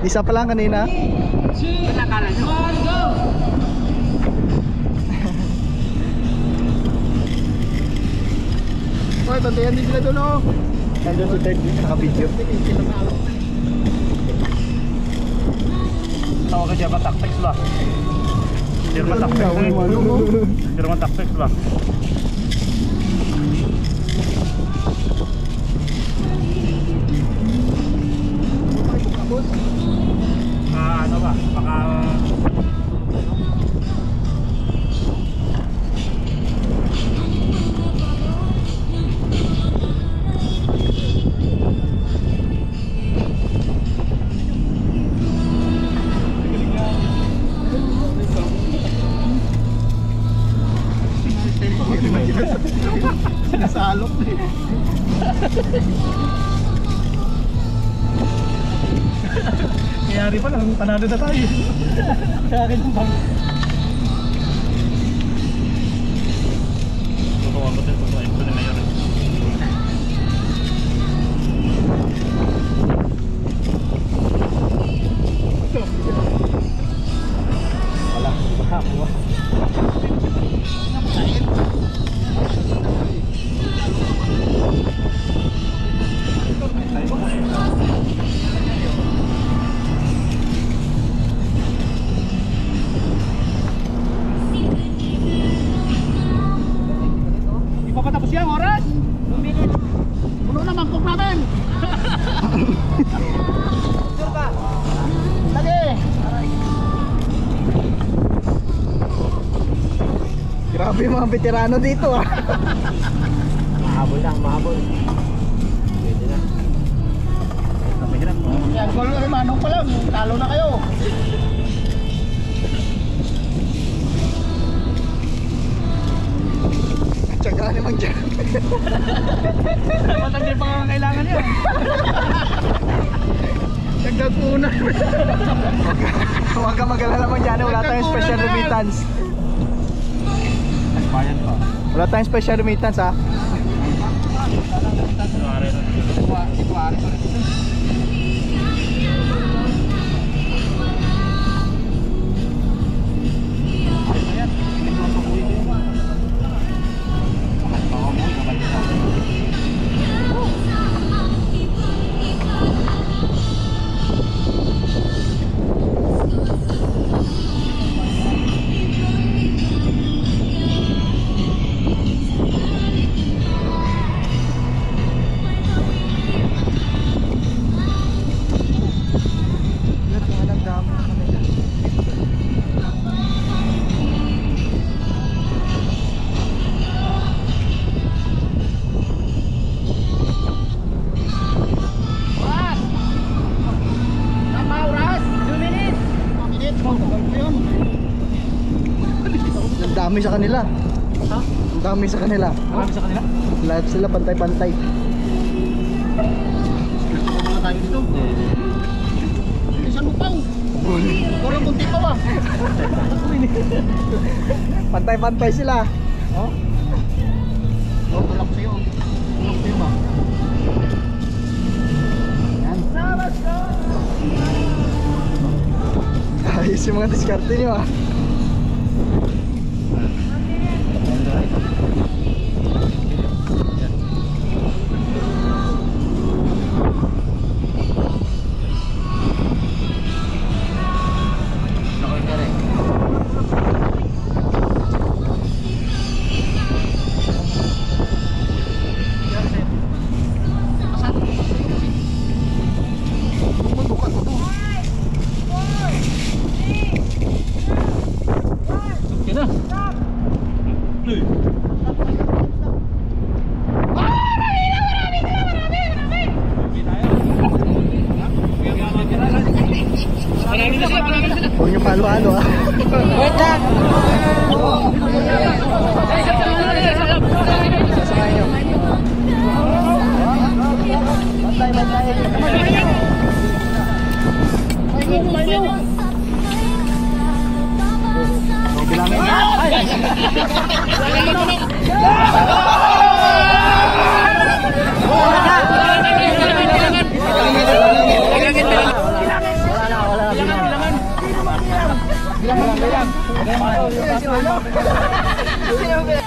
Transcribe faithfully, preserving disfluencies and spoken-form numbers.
Isa pa lang kanina. Nakala nyo. Hoy, bantayan din sila doon oh. Nandun si third week, naka-video. Tawag ka dyan ba tactics ba? Hindi naman tactics ba? Hindi naman tactics ba? Ah, ano ba? Baka... Sinasalok eh. Mayari pa lang, panalo na tayo. Sa akin yung bang. Tutuwa ko din, tutuwa ito na mayari. Wala, wala, wala. Tapos yung oras two minutes. Puno na mangkok namin. Sure ka? Lagi. Grabe yung mga veterano dito ah. Mahabol lang, mahabol. Pwede na. Mahirap mo. Yan, gol ay manong pa lang. Talo na kayo. Tsaga naman dyan. Matanggal pa nga kailangan yan. Tagdag po na. Huwag ka mag-alala mo dyan. Wala tayong special remittance. Bayan pa. Wala tayong special remittance ha. Ang dami sa kanila. Ha? Ang dami sa kanila. Marami sa kanila? Lahat sila pantay-pantay. Wala tayo dito. Isang upang. Walang bunti pa ba? Pantay-pantay sila. Oh? Oh, tulak sa'yo. Tulak sa'yo ba? Yan. Ayos yung mga diskarte nyo ah. Huwag nyo palo-halo ah. Wait lang! Sasakay nyo. Bantay, bantay. O, bilangin nyo. Sino ba?